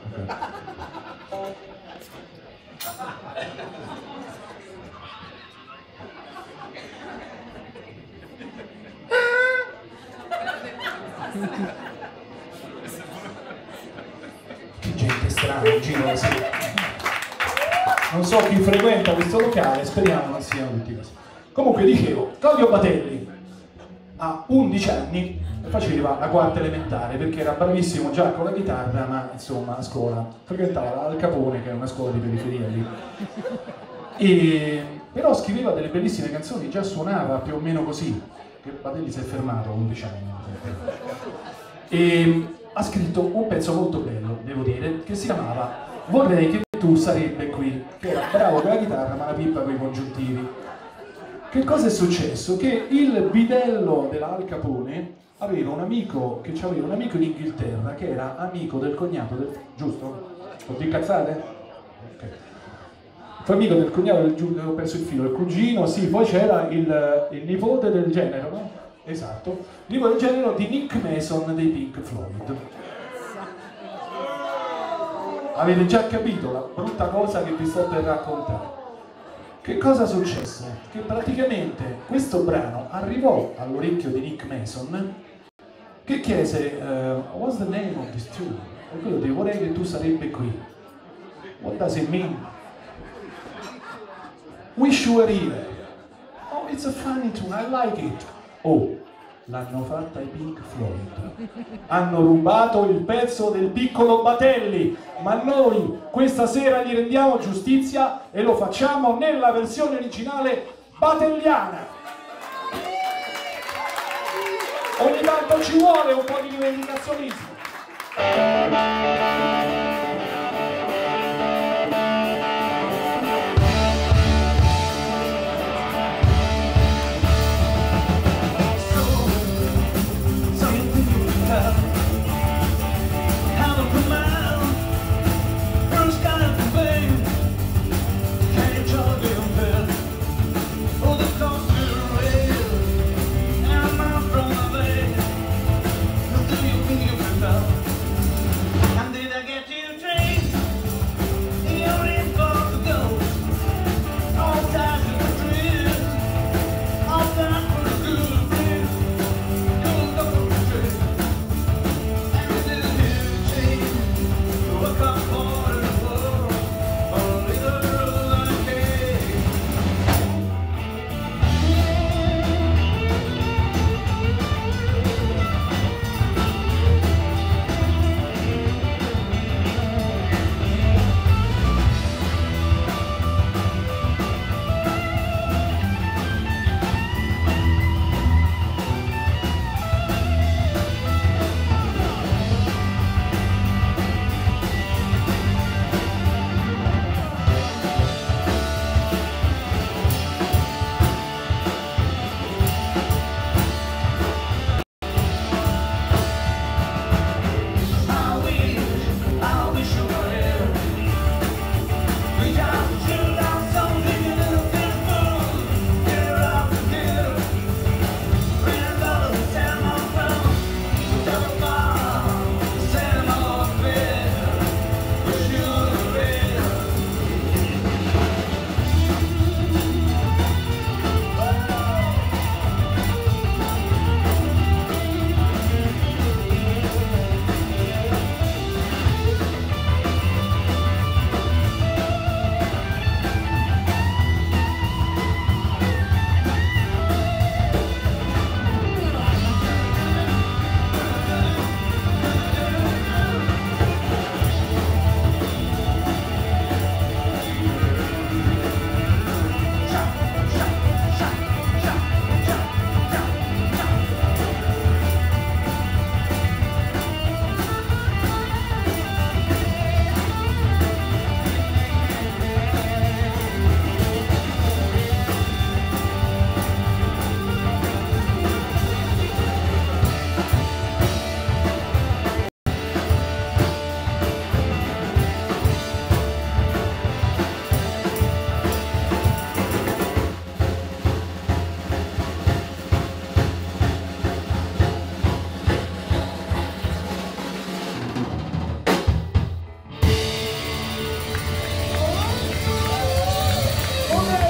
Che gente strana in giro la sera. Non so chi frequenta questo locale, speriamo non siano tutti così. Comunque dicevo, Claudio Batelli a 11 anni faceva la quarta elementare perché era bravissimo già con la chitarra, ma insomma a scuola frequentava Al Capone, che è una scuola di periferia lì. Però scriveva delle bellissime canzoni, già suonava più o meno così, che Batelli si è fermato a 11 anni. E ha scritto un pezzo molto bello, devo dire, che si chiamava Vorrei che tu sarebbe qui, che era bravo con la chitarra ma la pippa con i congiuntivi. Che cosa è successo? Che il bidello della Al Capone aveva un amico in Inghilterra che era amico del cognato del... giusto? Ho detto cazzate? Ok. Fu amico del cognato del... ho perso il filo, il cugino, sì, poi c'era il nipote del genero, no? Esatto, il nipote del genero di Nick Mason dei Pink Floyd. Avete già capito la brutta cosa che vi sto per raccontare? Che cosa successe? Che praticamente questo brano arrivò all'orecchio di Nick Mason che chiese what's the name of this tune? E quello di Vorrei che tu sarebbe qui. What does it mean? Wish you were here. Oh, it's a funny tune, I like it. Oh, l'hanno fatta i Pink Floyd. Hanno rubato il pezzo del piccolo Batelli, ma noi questa sera gli rendiamo giustizia e lo facciamo nella versione originale batelliana. Ogni tanto ci vuole un po' di rivendicazionismo. And Un